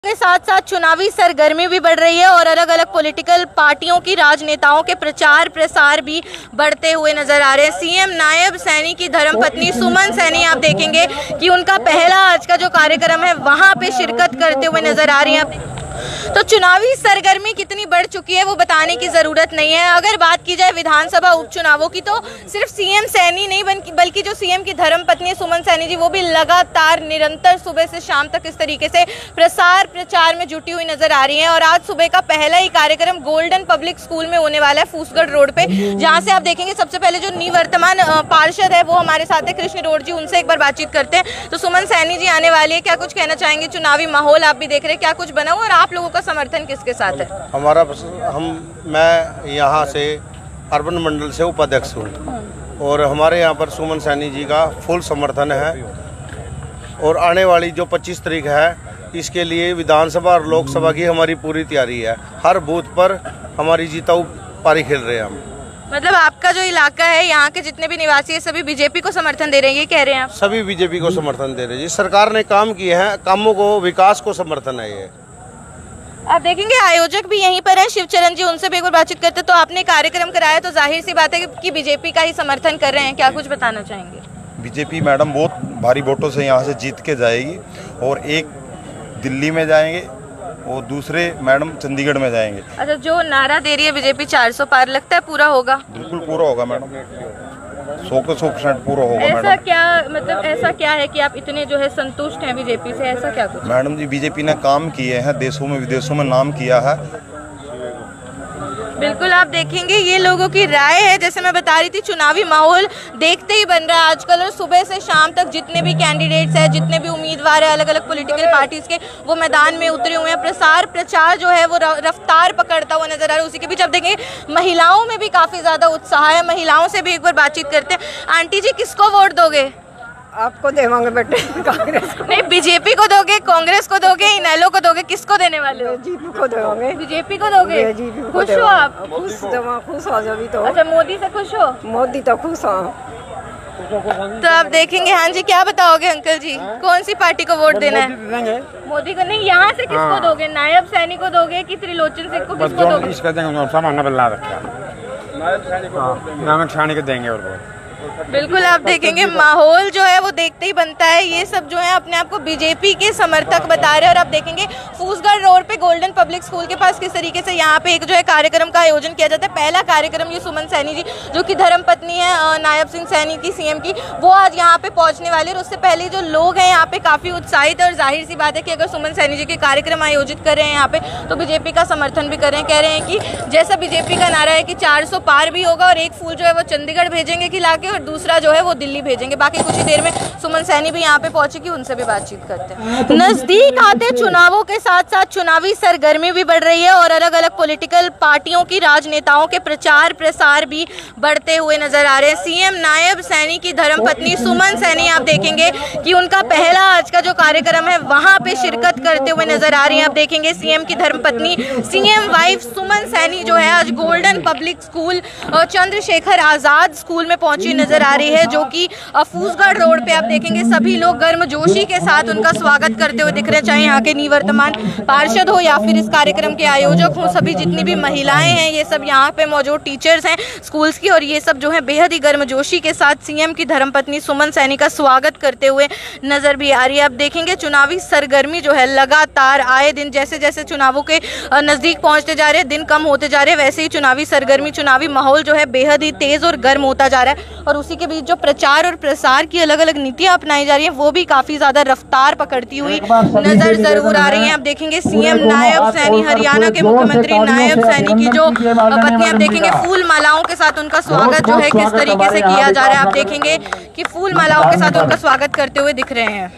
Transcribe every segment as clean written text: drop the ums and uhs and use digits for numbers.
के साथ साथ चुनावी सरगर्मी भी बढ़ रही है और अलग अलग पॉलिटिकल पार्टियों की राजनेताओं के प्रचार प्रसार भी बढ़ते हुए नजर आ रहे हैं। सीएम नायब सैनी की धर्मपत्नी सुमन सैनी आप देखेंगे कि उनका पहला आज का जो कार्यक्रम है वहां पे शिरकत करते हुए नजर आ रही हैं। तो चुनावी सरगर्मी कितनी बढ़ चुकी है वो बताने की जरूरत नहीं है। अगर बात की जाए विधानसभा उपचुनावों की तो सिर्फ सीएम सैनी नहीं बल्कि जो सीएम की धर्मपत्नी सुमन सैनी जी वो भी लगातार निरंतर सुबह से शाम तक इस तरीके से प्रसार प्रचार में जुटी हुई नजर आ रही हैं। और आज सुबह का पहला ही कार्यक्रम गोल्डन पब्लिक स्कूल में होने वाला है फूसगढ़ रोड पे, जहाँ से आप देखेंगे सबसे पहले जो निवर्तमान पार्षद है वो हमारे साथ है कृष्ण रोड जी, उनसे एक बार बातचीत करते हैं। तो सुमन सैनी जी आने वाली है, क्या कुछ कहना चाहेंगे? चुनावी माहौल आप भी देख रहे हैं, क्या कुछ बना हुआ और आप लोगों का समर्थन किसके साथ है? मैं यहाँ से अर्बन मंडल से उपाध्यक्ष हूँ और हमारे यहाँ पर सुमन सैनी जी का फुल समर्थन है। और आने वाली जो 25 तारीख है इसके लिए विधानसभा और लोकसभा की हमारी पूरी तैयारी है। हर बूथ पर हमारी जीताऊ पारी खेल रहे हैं हम। मतलब आपका जो इलाका है यहाँ के जितने भी निवासी है सभी बीजेपी को समर्थन दे रहे हैं, ये कह रहे हैं आप? सभी बीजेपी को समर्थन दे रहे हैं। जिस सरकार ने काम किए हैं, कामों को, विकास को समर्थन है ये। आप देखेंगे आयोजक भी यहीं पर हैं शिवचरण जी, उनसे भी एक बार बातचीत करते। तो आपने कार्यक्रम कराया तो जाहिर सी बात है कि बीजेपी का ही समर्थन कर रहे हैं, क्या कुछ बताना चाहेंगे? बीजेपी मैडम बहुत भारी वोटों से यहाँ से जीत के जाएगी और एक दिल्ली में जाएंगे और दूसरे मैडम चंडीगढ़ में जाएंगे। अच्छा, जो नारा दे रही है बीजेपी 400 पार, लगता है पूरा होगा? बिल्कुल पूरा होगा मैडम, 100% पूरा होगा। ऐसा क्या मतलब ऐसा क्या है कि आप इतने जो है संतुष्ट हैं बीजेपी से, ऐसा क्या कुछ? मैडम जी बीजेपी ने काम किए हैं, देशों में विदेशों में नाम किया है। बिल्कुल आप देखेंगे ये लोगों की राय है। जैसे मैं बता रही थी चुनावी माहौल देखते ही बन रहा है आजकल, और सुबह से शाम तक जितने भी कैंडिडेट्स हैं, जितने भी उम्मीदवार हैं अलग अलग पॉलिटिकल पार्टीज के, वो मैदान में उतरे हुए हैं। प्रसार प्रचार जो है वो रफ्तार पकड़ता हुआ नजर आ रहा है। उसी के बीच आप देखेंगे महिलाओं में भी काफी ज्यादा उत्साह है। महिलाओं से भी एक बार बातचीत करते हैं। आंटी जी किसको वोट दोगे? आपको देवांगे बेटे, कांग्रेस को। नहीं, बीजेपी को दोगे, कांग्रेस को दोगे, इनेलो को दोगे, किसको देने वाले हो? बीजेपी को देवांगे। बीजेपी को दोगे? खुश हो आप? खुश हो जब तो। अच्छा, मोदी से खुश हो? मोदी तो खुश हो। तो आप देखेंगे। हाँ जी, क्या बताओगे अंकल जी, कौन सी पार्टी को वोट देना है? मोदी को नहीं, यहाँ से किसको दोगे? नायब सैनी को दोगे कि त्रिलोचन सिंह को, किसको दोगे? नायब सैनी को देंगे। और बिल्कुल आप देखेंगे माहौल जो है वो देखते ही बनता है। ये सब जो है अपने आप को बीजेपी के समर्थक बता रहे हैं। और आप देखेंगे फूसगढ़ रोड पे गोल्डन पब्लिक स्कूल के पास किस तरीके से यहाँ पे एक जो है कार्यक्रम का आयोजन किया जाता है। पहला कार्यक्रम ये सुमन सैनी जी जो कि धर्मपत्नी है नायब सिंह सैनी की, सीएम की, वो आज यहाँ पे पहुँचने वाले। और उससे पहले जो लोग हैं यहाँ पे काफी उत्साहित है। और जाहिर सी बात है कि अगर सुमन सैनी जी के कार्यक्रम आयोजित कर रहे हैं यहाँ पे तो बीजेपी का समर्थन भी कर रहे हैं। कह रहे हैं कि जैसा बीजेपी का नारा है कि 400 पार भी होगा और एक फूल जो है वो चंडीगढ़ भेजेंगे खिला के और दूसरा जो है वो दिल्ली भेजेंगे। बाकी कुछ ही देर में सुमन सैनी भी यहाँ पे पहुंचेगी, उनसे भी बातचीत करते हैं। नजदीक आते चुनावों के साथ साथ चुनावी सरगर्मी भी बढ़ रही है और अलग अलग पॉलिटिकल पार्टियों की राजनेताओं के प्रचार प्रसार भी बढ़ते हुए नजर आ रहे हैं। सीएम नायब सैनी की धर्मपत्नी सुमन सैनी आप देखेंगे कि उनका पहला आज का जो कार्यक्रम है वहां पे शिरकत करते हुए नजर आ रही है। आप देखेंगे सीएम की धर्मपत्नी सीएम वाइफ सुमन सैनी जो है आज गोल्डन पब्लिक स्कूल और चंद्रशेखर आजाद स्कूल में पहुंची नजर आ रही है, जो कि फूसगढ़ रोड पे आप देखेंगे सभी लोग गर्मजोशी के साथ उनका स्वागत करते हुए दिख रहे हैं। चाहे यहाँ के निवर्तमान पार्षद हो या फिर इस कार्यक्रम के आयोजक हो, सभी जितनी भी महिलाएं हैं ये सब यहाँ पे मौजूद टीचर्स हैं स्कूल्स की, और ये सब जो है बेहद ही गर्मजोशी के साथ सीएम की धर्मपत्नी सुमन सैनी का स्वागत करते हुए नजर भी आ रही है। आप देखेंगे चुनावी सरगर्मी जो है लगातार आए दिन जैसे जैसे चुनावों के नजदीक पहुंचते जा रहे हैं, दिन कम होते जा रहे हैं, वैसे ही चुनावी सरगर्मी, चुनावी माहौल जो है बेहद ही तेज और गर्म होता जा रहा है। और उसी के बीच जो प्रचार और प्रसार की अलग अलग नीतियां अपनाई जा रही हैं वो भी काफी ज्यादा रफ्तार पकड़ती हुई नजर जरूर आ रही हैं। आप देखेंगे सीएम नायब सैनी, हरियाणा के मुख्यमंत्री नायब सैनी की जो पत्नी, आप देखेंगे फूल मालाओं के साथ उनका स्वागत जो है किस तरीके से किया जा रहा है। आप देखेंगे कि फूल मालाओं के साथ उनका स्वागत करते हुए दिख रहे हैं।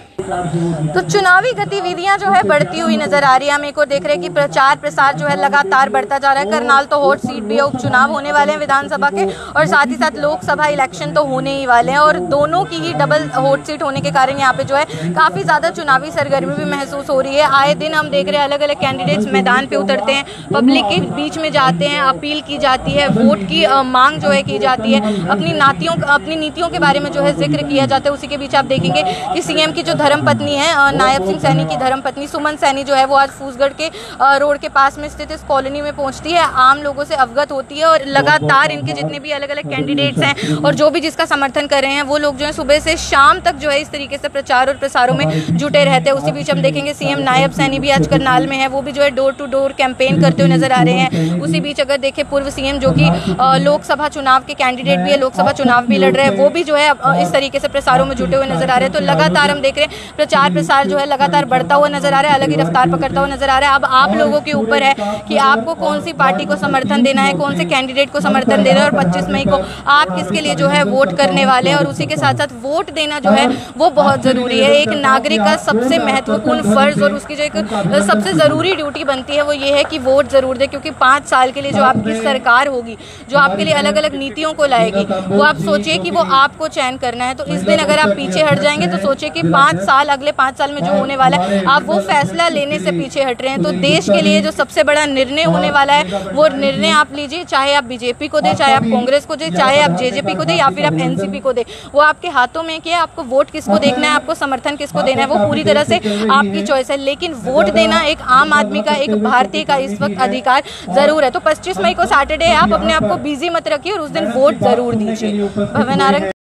तो चुनावी गतिविधियां जो है बढ़ती हुई नजर आ रही है। हम एक और देख रहे हैं कि प्रचार प्रसार जो है लगातार बढ़ता जा रहा है। करनाल तो हॉट सीट भी है, उपचुनाव होने वाले हैं विधानसभा के और साथ ही साथ लोकसभा इलेक्शन तो होने ही वाले हैं और दोनों की ही डबल हॉट सीट होने के कारण यहाँ पे जो है काफी ज्यादा चुनावी सरगर्मी भी महसूस हो रही है। आए दिन हम देख रहे हैं अलग अलग कैंडिडेट्स मैदान पे उतरते हैं, पब्लिक के बीच में जाते हैं, अपील की जाती है, वोट की मांग जो है की जाती है, अपनी नीतियों के बारे में जो है जिक्र किया जाता है। उसी के बीच आप देखेंगे कि सीएम की जो धर्मपत्नी है, नायब सिंह सैनी की धर्मपत्नी सुमन सैनी जो है वो आज फूसगढ़ के रोड के पास में स्थित इस कॉलोनी में पहुंचती है, आम लोगों से अवगत होती है और लगातार इनके जितने भी अलग अलग कैंडिडेट्स हैं और जो भी जिसका समर्थन कर रहे हैं वो लोग जो है सुबह से शाम तक जो है इस तरीके से प्रचार और प्रसारों में जुटे रहते हैं। उसी बीच हम देखेंगे सीएम नायब सैनी भी आज करनाल में है, वो भी जो है डोर टू डोर कैंपेन करते हुए नजर आ रहे हैं। उसी बीच अगर देखें पूर्व सीएम जो कि लोकसभा चुनाव के कैंडिडेट भी है, लोकसभा चुनाव भी लड़ रहे हैं, वो भी जो है इस तरीके से प्रसारों में जुटे हुए नजर आ रहे हैं। तो लगातार हम देख रहे हैं प्रचार प्रसार जो है लगातार बढ़ता हुआ नजर आ रहा है, अलग ही रफ्तार पकड़ता हुआ नजर आ रहा है। अब आप लोगों के ऊपर है कि आपको कौन सी पार्टी को समर्थन देना है, कौन से कैंडिडेट को समर्थन देना है और 25 मई को आप किसके लिए जो है वोट करने वाले हैं। और उसी के साथ साथ वोट देना जो है वो बहुत ज़रूरी है, एक नागरिक का सबसे महत्वपूर्ण फर्ज और उसकी जो एक सबसे ज़रूरी ड्यूटी बनती है वो ये है कि वोट ज़रूर दे, क्योंकि 5 साल के लिए जो आपकी सरकार होगी, जो आपके लिए अलग अलग नीतियों को लाएगी, वो आप सोचिए कि वो आपको चयन करना है। तो इस दिन अगर आप पीछे हट जाएंगे तो सोचिए कि 5 साल अगले 5 साल में जो होने वाला है आप वो फैसला लेने से पीछे हट रहे हैं। तो देश के लिए जो सबसे बड़ा निर्णय होने वाला है वो निर्णय आप लीजिए, चाहे आप बीजेपी को दे, चाहे आप कांग्रेस को दे, चाहे आप जेजेपी को दे या फिर आप एनसीपी को दे, वो आपके हाथों में क्या है, आपको वोट किसको देखना है, आपको समर्थन किसको देना है, वो पूरी तरह से आपकी चॉइस है। लेकिन वोट देना एक आम आदमी का, एक भारतीय का इस वक्त अधिकार जरूर है। तो 25 मई को सैटरडे है, आप अपने आप को बिजी मत रखिए और उस दिन वोट जरूर दीजिए। भवन आरंग।